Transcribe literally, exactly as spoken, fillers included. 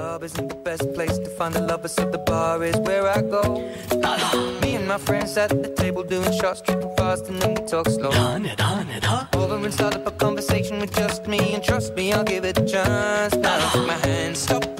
club isn't the best place to find the lovers, so the bar is where I go. Me and my friends at the table doing shots, tripping fast, and then we talk slow. Over and start up a conversation with just me, and trust me, I'll give it a chance. Now take my hand, stop